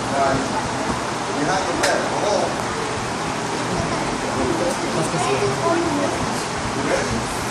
Right. Behind the back. Hold on. You ready?